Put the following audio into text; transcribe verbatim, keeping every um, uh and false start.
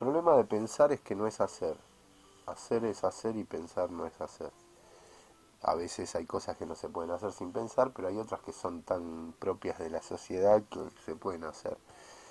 problema de pensar es que no es hacer. Hacer es hacer y pensar no es hacer. A veces hay cosas que no se pueden hacer sin pensar, pero hay otras que son tan propias de la sociedad que se pueden hacer.